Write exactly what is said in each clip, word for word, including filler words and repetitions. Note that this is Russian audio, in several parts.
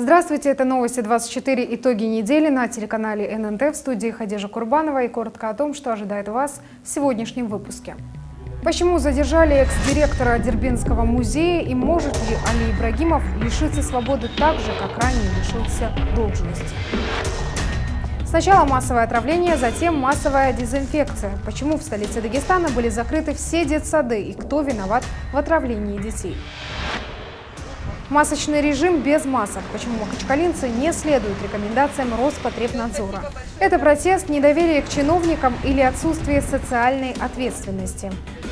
Здравствуйте, это новости двадцать четыре, итоги недели на телеканале эн эн тэ, в студии Хадижа Курбанова, и коротко о том, что ожидает вас в сегодняшнем выпуске. Почему задержали экс-директора Дербентского музея и может ли Али Ибрагимов лишиться свободы так же, как ранее лишился должности? Сначала массовое отравление, затем массовая дезинфекция. Почему в столице Дагестана были закрыты все детсады и кто виноват в отравлении детей? Масочный режим без масок. Почему махачкалинцы не следуют рекомендациям Роспотребнадзора? Это протест, недоверие к чиновникам или отсутствие социальной ответственности.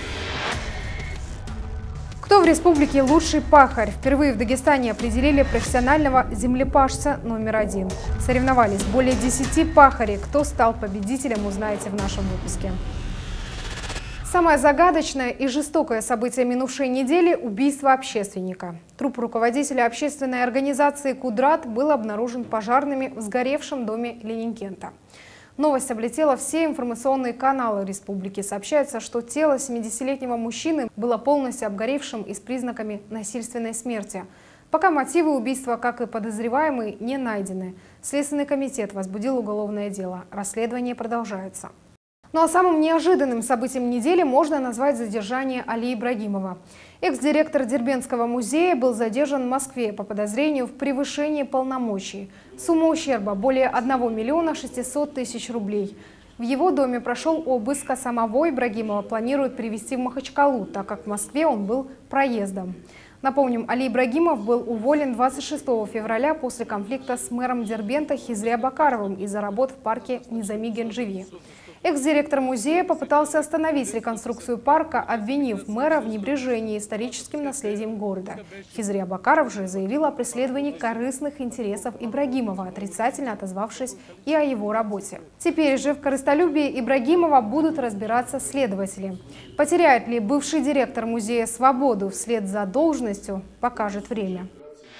Кто в республике лучший пахарь? Впервые в Дагестане определили профессионального землепашца номер один. Соревновались более десяти пахарей. Кто стал победителем, узнаете в нашем выпуске. Самое загадочное и жестокое событие минувшей недели – убийство общественника. Труп руководителя общественной организации «Кудрат» был обнаружен пожарными в сгоревшем доме Ленинкента. Новость облетела все информационные каналы республики. Сообщается, что тело семидесятилетнего мужчины было полностью обгоревшим и с признаками насильственной смерти. Пока мотивы убийства, как и подозреваемый, не найдены. Следственный комитет возбудил уголовное дело. Расследование продолжается. Ну а самым неожиданным событием недели можно назвать задержание Али Ибрагимова. Экс-директор Дербентского музея был задержан в Москве по подозрению в превышении полномочий. Сумма ущерба более одного миллиона шестисот тысяч рублей. В его доме прошел обыск, а самого Ибрагимова планируют привезти в Махачкалу, так как в Москве он был проездом. Напомним, Али Ибрагимов был уволен двадцать шестого февраля после конфликта с мэром Дербента Хизри Абакаровым из-за работ в парке Низами Генджеви. Экс-директор музея попытался остановить реконструкцию парка, обвинив мэра в небрежении историческим наследием города. Хизри Абакаров же заявил о преследовании корыстных интересов Ибрагимова, отрицательно отозвавшись и о его работе. Теперь же в корыстолюбии Ибрагимова будут разбираться следователи. Потеряет ли бывший директор музея свободу вслед за должностью, покажет время.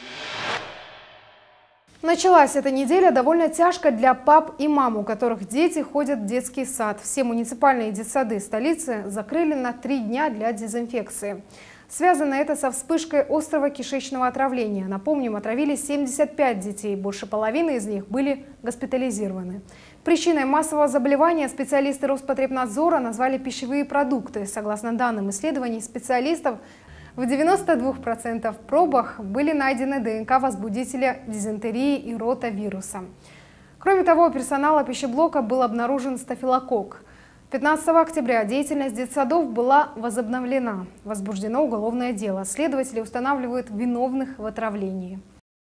Началась эта неделя довольно тяжко для пап и мам, у которых дети ходят в детский сад. Все муниципальные детсады столицы закрыли на три дня для дезинфекции. Связано это со вспышкой острого кишечного отравления. Напомним, отравили семьдесят пять детей, больше половины из них были госпитализированы. Причиной массового заболевания специалисты Роспотребнадзора назвали пищевые продукты. Согласно данным исследований специалистов, в девяноста двух процентах пробах были найдены ДНК возбудителя дизентерии и ротавируса. Кроме того, у персонала пищеблока был обнаружен стафилококк. пятнадцатого октября деятельность детсадов была возобновлена. Возбуждено уголовное дело. Следователи устанавливают виновных в отравлении.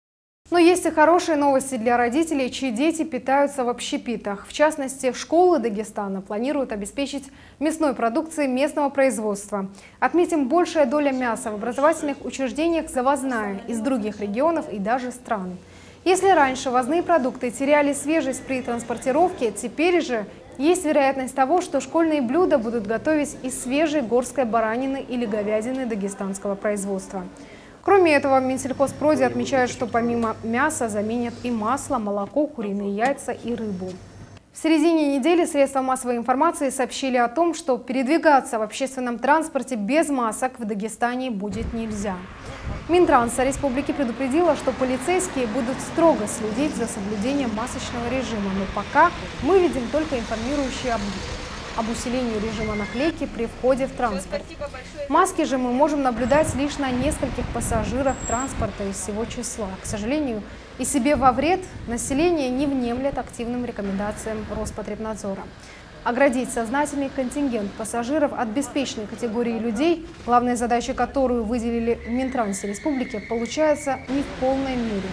Но есть и хорошие новости для родителей, чьи дети питаются в общепитах. В частности, школы Дагестана планируют обеспечить мясной продукцией местного производства. Отметим, большая доля мяса в образовательных учреждениях завозная из других регионов и даже стран. Если раньше ввозные продукты теряли свежесть при транспортировке, теперь же есть вероятность того, что школьные блюда будут готовить из свежей горской баранины или говядины дагестанского производства. Кроме этого, в Минсельхозпроде отмечают, что помимо мяса заменят и масло, молоко, куриные яйца и рыбу. В середине недели средства массовой информации сообщили о том, что передвигаться в общественном транспорте без масок в Дагестане будет нельзя. Минтранса республики предупредила, что полицейские будут строго следить за соблюдением масочного режима, но пока мы видим только информирующие об об усилении режима наклейки при входе в транспорт. Маски же мы можем наблюдать лишь на нескольких пассажирах транспорта из всего числа. К сожалению, и себе во вред население не внемлет активным рекомендациям Роспотребнадзора. Оградить сознательный контингент пассажиров от беспечной категории людей, главной задачей которую выделили в Минтрансе республики, получается не в полной мере.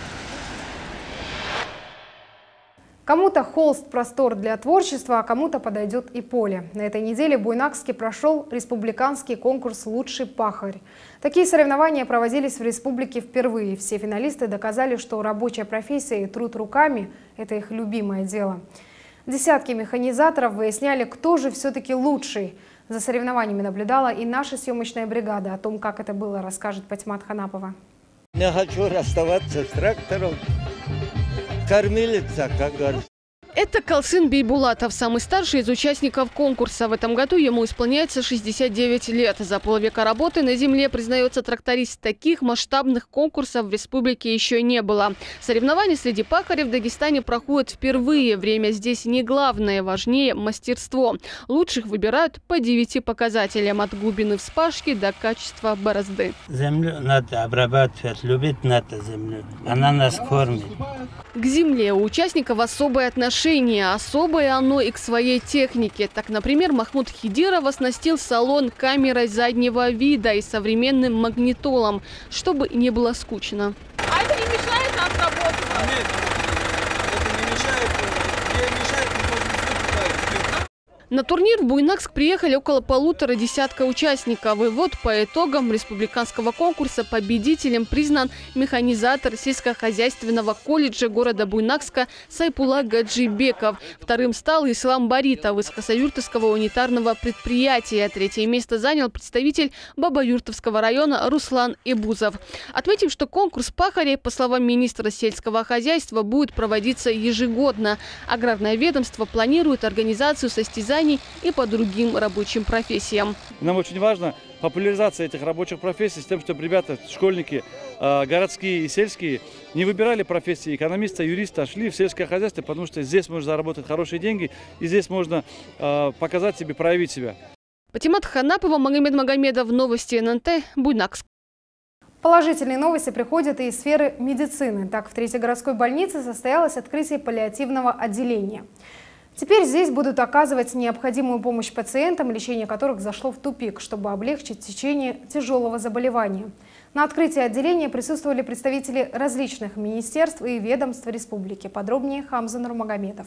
Кому-то холст – простор для творчества, а кому-то подойдет и поле. На этой неделе в Буйнакске прошел республиканский конкурс «Лучший пахарь». Такие соревнования проводились в республике впервые. Все финалисты доказали, что рабочая профессия и труд руками – это их любимое дело. Десятки механизаторов выясняли, кто же все-таки лучший. За соревнованиями наблюдала и наша съемочная бригада. О том, как это было, расскажет Патимат Ханапова. Не хочу расставаться с трактором. Кормилица, как говорится. Это Калсын Бейбулатов, самый старший из участников конкурса. В этом году ему исполняется шестьдесят девять лет. За полвека работы на земле, признается тракторист, таких масштабных конкурсов в республике еще не было. Соревнования среди пахарей в Дагестане проходят впервые. Время здесь не главное, важнее мастерство. Лучших выбирают по девяти показателям, от глубины вспашки до качества борозды. Землю надо обрабатывать, любить надо землю. Она нас кормит. К земле у участников особое отношение. Особое оно и к своей технике. Так, например, Махмуд Хидиров оснастил салон камерой заднего вида и современным магнитолом, чтобы не было скучно. А это не мешает нам работать? Нет, это не мешает. Не мешает, мы можем выступать. На турнир в Буйнакск приехали около полутора десятка участников. И вот по итогам республиканского конкурса победителем признан механизатор сельскохозяйственного колледжа города Буйнакска Сайпула Гаджибеков. Вторым стал Ислам Баритов из Хасавюртовского унитарного предприятия. Третье место занял представитель Бабаюртовского района Руслан Эбузов. Отметим, что конкурс пахарей, по словам министра сельского хозяйства, будет проводиться ежегодно. Аграрное ведомство планирует организацию состязаний и по другим рабочим профессиям. Нам очень важна популяризация этих рабочих профессий с тем, чтобы ребята, школьники, городские и сельские, не выбирали профессии экономиста, юриста, а шли в сельское хозяйство, потому что здесь можно заработать хорошие деньги и здесь можно показать себе, проявить себя. Патимат Ханапова, Магомед Магомедов, новости эн эн тэ, Буйнакск. Положительные новости приходят и из сферы медицины. Так, в Третьей городской больнице состоялось открытие паллиативного отделения. Теперь здесь будут оказывать необходимую помощь пациентам, лечение которых зашло в тупик, чтобы облегчить течение тяжелого заболевания. На открытии отделения присутствовали представители различных министерств и ведомств республики. Подробнее Хамза Нурмагомедов.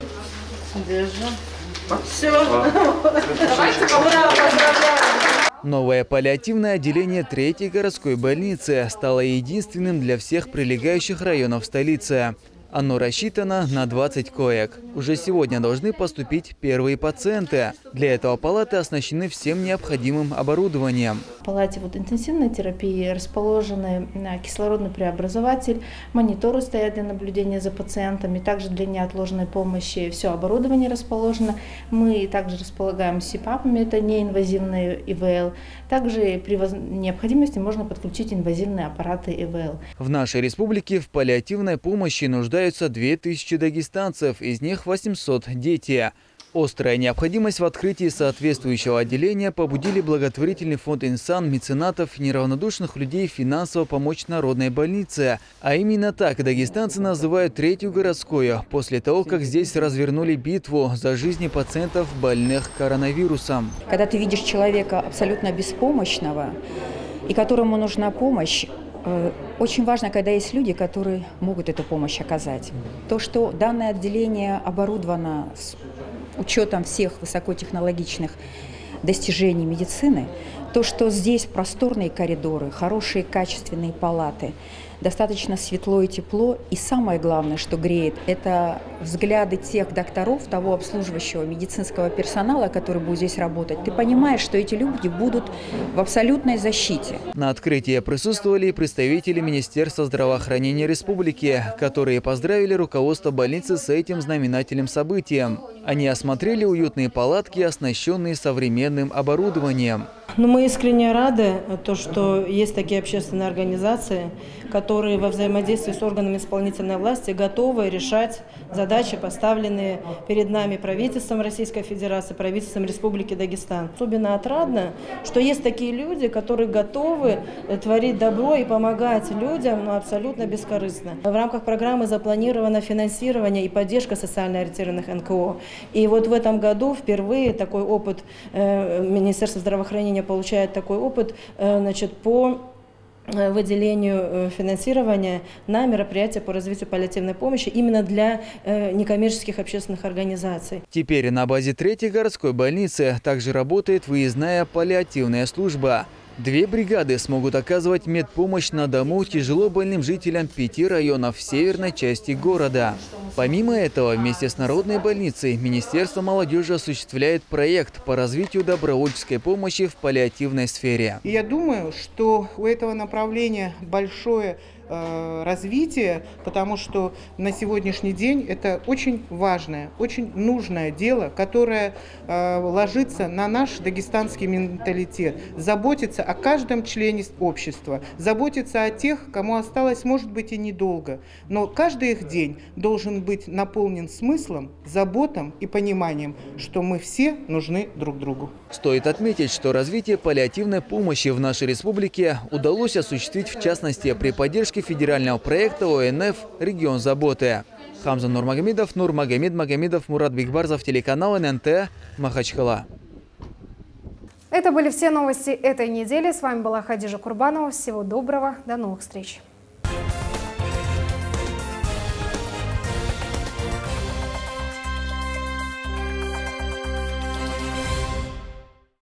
Новое паллиативное отделение Третьей городской больницы стало единственным для всех прилегающих районов столицы. Оно рассчитано на двадцать коек. Уже сегодня должны поступить первые пациенты. Для этого палаты оснащены всем необходимым оборудованием. В палате вот интенсивной терапии расположены кислородный преобразователь, мониторы стоят для наблюдения за пациентами, также для неотложной помощи все оборудование расположено. Мы также располагаем сипапами, это неинвазивные и вэ эл. Также при необходимости можно подключить инвазивные аппараты и вэ эл. В нашей республике в паллиативной помощи нуждаются две тысячи дагестанцев, из них восемьсот дети. Острая необходимость в открытии соответствующего отделения побудили благотворительный фонд «Инсан», меценатов и неравнодушных людей финансово помочь народной больнице. А именно так дагестанцы называют Третью городскую, после того, как здесь развернули битву за жизни пациентов, больных коронавирусом. Когда ты видишь человека абсолютно беспомощного и которому нужна помощь, очень важно, когда есть люди, которые могут эту помощь оказать. То, что данное отделение оборудовано с учетом всех высокотехнологичных достижений медицины, то, что здесь просторные коридоры, хорошие качественные палаты, достаточно светло и тепло. И самое главное, что греет, это взгляды тех докторов, того обслуживающего медицинского персонала, который будет здесь работать. Ты понимаешь, что эти люди будут в абсолютной защите. На открытии присутствовали представители Министерства здравоохранения республики, которые поздравили руководство больницы с этим знаменательным событием. Они осмотрели уютные палатки, оснащенные современным оборудованием. Но мы искренне рады, то, что есть такие общественные организации, которые во взаимодействии с органами исполнительной власти готовы решать задачи, поставленные перед нами правительством Российской Федерации, правительством Республики Дагестан. Особенно отрадно, что есть такие люди, которые готовы творить добро и помогать людям, но абсолютно бескорыстно. В рамках программы запланировано финансирование и поддержка социально ориентированных эн ка о. И вот в этом году впервые такой опыт э, Министерство здравоохранения получает такой опыт э, значит, по выделению финансирования на мероприятия по развитию паллиативной помощи именно для э, некоммерческих общественных организаций. Теперь на базе Третьей городской больницы также работает выездная паллиативная служба. Две бригады смогут оказывать медпомощь на дому тяжело больным жителям пяти районов в северной части города. Помимо этого, вместе с Народной больницей Министерство молодежи осуществляет проект по развитию добровольческой помощи в паллиативной сфере. И я думаю, что у этого направления большое э, развития, потому что на сегодняшний день это очень важное, очень нужное дело, которое э, ложится на наш дагестанский менталитет, заботиться о каждом члене общества, заботиться о тех, кому осталось, может быть, и недолго, но каждый их день должен быть наполнен смыслом, заботом и пониманием, что мы все нужны друг другу. Стоит отметить, что развитие паллиативной помощи в нашей республике удалось осуществить в частности при поддержке федерального проекта О Н Ф «Регион заботы». Хамза Нурмагомедов, Нурмагомед Магомедов, Мурат Бекбарзов, телеканал Н Н Т, Махачкала. Это были все новости этой недели. С вами была Хадижа Курбанова. Всего доброго. До новых встреч.